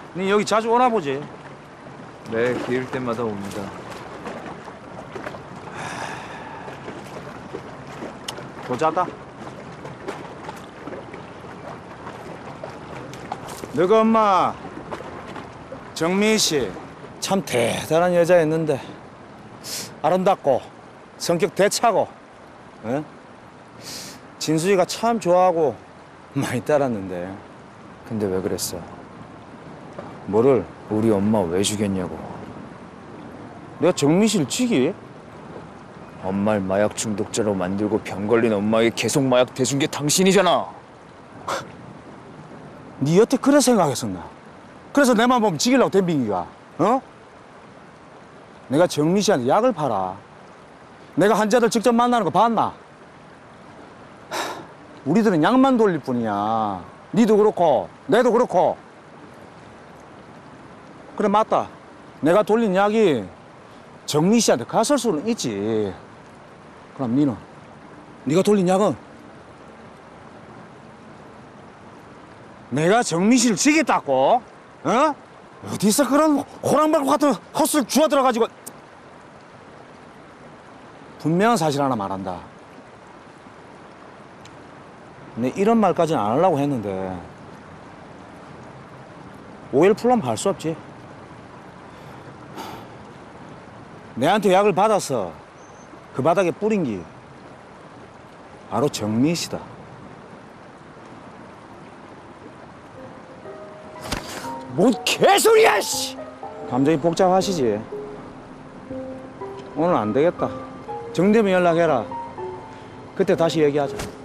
니 여기 자주 오나 보지? 네, 기일 때마다 옵니다. 보자다. 너가 엄마 정민 씨 참 대단한 여자였는데 아름답고 성격 대차고, 어? 진수이가 참 좋아하고 많이 따랐는데 근데 왜 그랬어? 뭐를 우리 엄마 왜 죽였냐고. 내가 정민 씨를 죽이? 엄마를 마약 중독자로 만들고 병 걸린 엄마에게 계속 마약 대준 게 당신이잖아. 네 여태 그래 생각했었나? 그래서 내만 보면 죽이려고 덤빙이가, 어? 내가 정민 씨한테 약을 팔아. 내가 환자들 직접 만나는 거 봤나? 우리들은 약만 돌릴 뿐이야. 니도 그렇고 내도 그렇고. 그래 맞다. 내가 돌린 약이 정민 씨한테 갔을 수는 있지. 그럼 니는? 네가 돌린 약은? 내가 정민 씨를 죽였다고? 어? 어디서 그런 호랑벌 같은 헛술 주워들어가지고. 분명한 사실 하나 말한다. 내 이런 말까지는 안 하려고 했는데 오해를 풀려면 할 수 없지. 내한테 약을 받아서 그 바닥에 뿌린 게 바로 정민 씨다. 뭔 개소리야, 씨! 감정이 복잡하시지? 오늘 안 되겠다. 정되면 연락해라. 그때 다시 얘기하자.